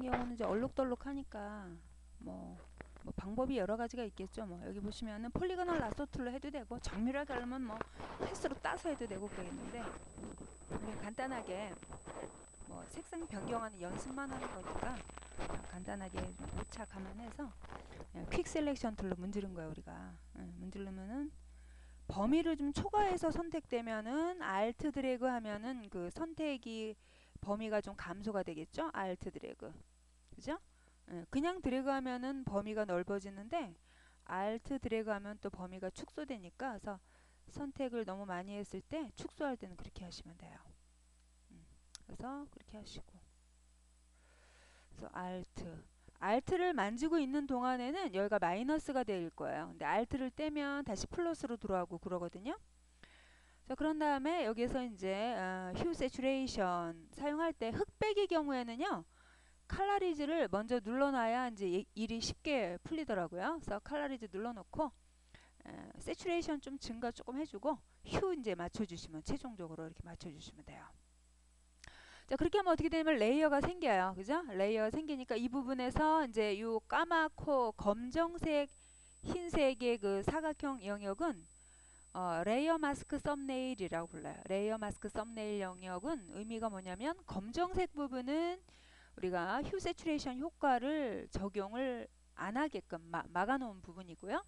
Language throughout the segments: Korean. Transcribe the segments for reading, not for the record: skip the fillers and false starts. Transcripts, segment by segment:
경우는 이제 얼룩덜룩하니까 뭐 방법이 여러 가지가 있겠죠. 뭐 여기 보시면은 폴리거널 라소툴로 해도 되고 정밀하게 하려면 뭐 패스로 따서 해도 되고 그러겠는데 그냥 간단하게 뭐 색상 변경하는 연습만 하는 거니까 간단하게 좀 오차 감안해서 퀵 셀렉션 툴로 문지른 거야 우리가. 문지르면은 범위를 좀 초과해서 선택되면은 Alt 드래그 하면은 그 선택이 범위가 좀 감소가 되겠죠. Alt 드래그. 그죠? 그냥 드래그 하면은 범위가 넓어지는데 Alt 드래그 하면 또 범위가 축소되니까 그래서 선택을 너무 많이 했을 때 축소할 때는 그렇게 하시면 돼요. 그래서 그렇게 하시고 그래서 Alt를 만지고 있는 동안에는 여기가 마이너스가 될 거예요. 근데 Alt를 떼면 다시 플러스로 들어가고 그러거든요. 자, 그런 다음에 여기서 이제 Hue Saturation 사용할 때 흑백의 경우에는요. 칼라리즈를 먼저 눌러놔야 이제 일이 쉽게 풀리더라고요. 그래서 칼라리즈 눌러놓고 세츄레이션 좀 증가 조금 해주고 휴 이제 맞춰주시면 최종적으로 이렇게 맞춰주시면 돼요. 자, 그렇게 하면 어떻게 되냐면 레이어가 생겨요. 그죠? 레이어가 생기니까 이 부분에서 이제 요 까맣고 검정색 흰색의 그 사각형 영역은 레이어 마스크 썸네일이라고 불러요. 레이어 마스크 썸네일 영역은 의미가 뭐냐면 검정색 부분은 우리가 휴 세츄레이션 효과를 적용을 안 하게끔 막아놓은 부분이고요.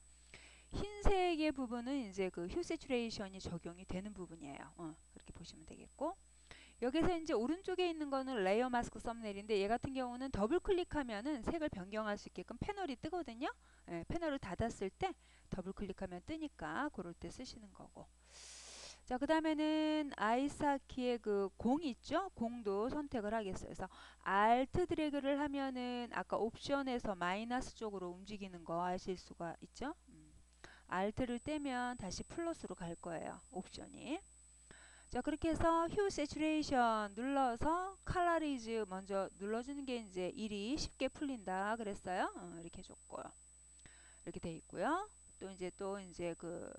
흰색의 부분은 이제 그 휴 세츄레이션이 적용이 되는 부분이에요. 그렇게 보시면 되겠고 여기서 이제 오른쪽에 있는 거는 레이어 마스크 썸네일인데 얘 같은 경우는 더블 클릭하면은 색을 변경할 수 있게끔 패널이 뜨거든요. 패널을 닫았을 때 더블 클릭하면 뜨니까 그럴 때 쓰시는 거고. 자, 그 다음에는 아이스하키의 그 공 있죠? 공도 선택을 하겠어요. 그래서 Alt 드래그를 하면은 아까 옵션에서 마이너스 쪽으로 움직이는 거 아실 수가 있죠? Alt를 떼면 다시 플러스로 갈 거예요. 옵션이. 자, 그렇게 해서 휴 세츄레이션 눌러서 칼라리즈 먼저 눌러주는 게 이제 일이 쉽게 풀린다 그랬어요. 이렇게 해줬고요. 이렇게 돼 있고요. 또 이제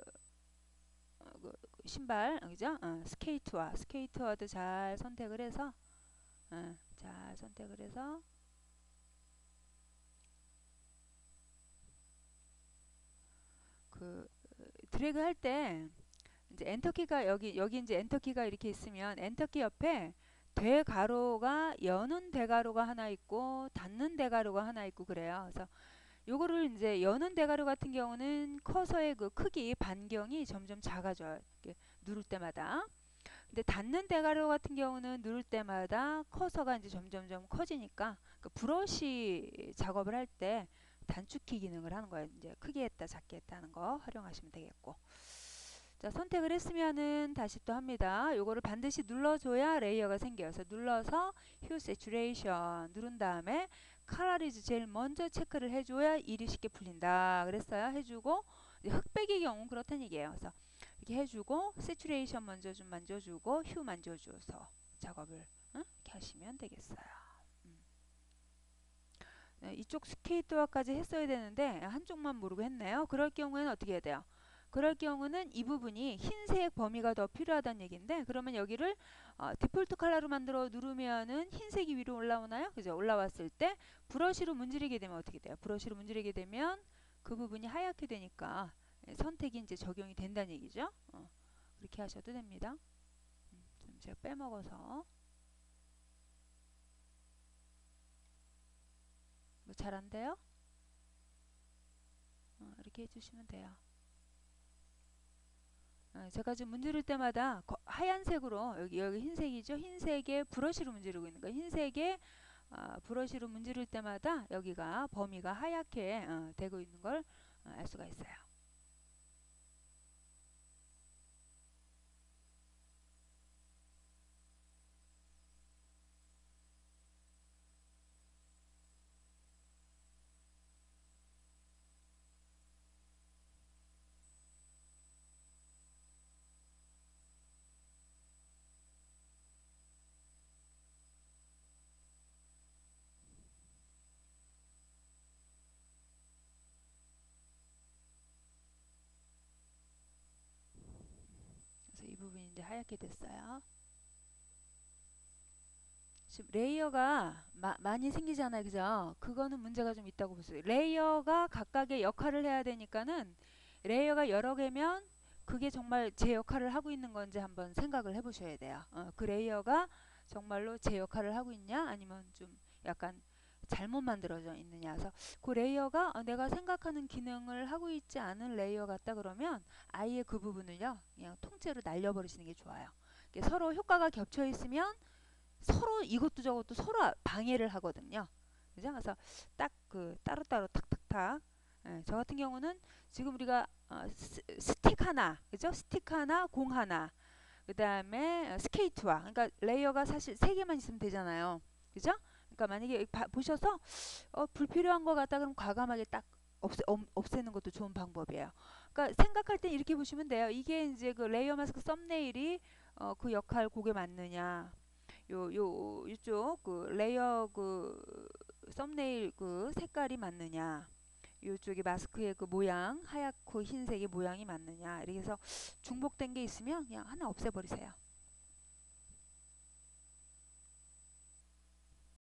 그 신발 그죠? 스케이트화도 잘 선택을 해서 잘 선택을 해서 그 드래그 할 때 이제 엔터키가 여기 이제 엔터키가 이렇게 있으면 엔터키 옆에 대가로가 여는 대가로가 하나 있고 닫는 대가로가 하나 있고 그래요. 그래서 요거를 이제 여는 대가로 같은 경우는 커서의 그 크기 반경이 점점 작아져요. 이렇게 누를 때마다. 근데 닫는 대가로 같은 경우는 누를 때마다 커서가 이제 점점점 커지니까 그 브러쉬 작업을 할 때 단축키 기능을 하는 거예요. 이제 크게 했다 작게 했다 하는 거 활용하시면 되겠고. 자, 선택을 했으면은 다시 또 합니다. 요거를 반드시 눌러줘야 레이어가 생겨요. 그래서 눌러서 Hue Saturation 누른 다음에 Colorize 제일 먼저 체크를 해줘야 일이 쉽게 풀린다 그랬어요. 해주고 흑백의 경우는 그렇다는 얘기예요. 그래서 이렇게 해주고 Saturation 먼저 좀 만져주고 Hue 만져줘서 작업을 이렇게 하시면 되겠어요. 네, 이쪽 스케이트화까지 했어야 되는데 한쪽만 모르고 했네요. 그럴 경우에는 어떻게 해야 돼요? 그럴 경우는 이 부분이 흰색 범위가 더 필요하다는 얘기인데 그러면 여기를 디폴트 컬러로 만들어 누르면은 흰색이 위로 올라오나요? 그죠? 올라왔을 때 브러쉬로 문지르게 되면 어떻게 돼요? 브러쉬로 문지르게 되면 그 부분이 하얗게 되니까 선택이 이제 적용이 된다는 얘기죠. 그렇게 하셔도 됩니다. 좀 제가 빼먹어서 뭐 잘 안 돼요? 이렇게 해주시면 돼요. 제가 지금 문지를 때마다 하얀색으로 여기 흰색이죠. 흰색에 브러쉬로 문지르고 있는 거예요. 흰색에 브러쉬로 문지를 때마다 여기가 범위가 하얗게 되고 있는 걸 알 수가 있어요. 그래서 이 부분이 이제 하얗게 됐어요. 지금 레이어가 많이 생기잖아요. 그죠? 그거는 문제가 좀 있다고 보세요. 레이어가 각각의 역할을 해야 되니까는 레이어가 여러 개면 그게 정말 제 역할을 하고 있는 건지 한번 생각을 해보셔야 돼요. 그 레이어가 정말로 제 역할을 하고 있냐 아니면 좀 약간 잘못 만들어져 있느냐. 그래서 그 레이어가 내가 생각하는 기능을 하고 있지 않은 레이어 같다 그러면 아예 그 부분을요 그냥 통째로 날려버리시는 게 좋아요. 이게 서로 효과가 겹쳐 있으면 서로 이것도 저것도 서로 방해를 하거든요. 그죠? 그래서 딱 그 따로따로 탁탁탁. 예, 저 같은 경우는 지금 우리가 스틱 하나, 그죠? 스틱 하나, 공 하나, 그 다음에 스케이트와, 그러니까 레이어가 사실 세 개만 있으면 되잖아요. 그죠? 그러니까 만약에 보셔서 불필요한 것 같다 그럼 과감하게 딱 없애는 것도 좋은 방법이에요. 그러니까 생각할 땐 이렇게 보시면 돼요. 이게 이제 그 레이어 마스크 썸네일이 그 역할 곡에 맞느냐. 이쪽 그 레이어 그 썸네일 그 색깔이 맞느냐. 이쪽에 마스크의 그 모양 하얗고 흰색의 모양이 맞느냐. 이렇게 해서 중복된 게 있으면 그냥 하나 없애버리세요.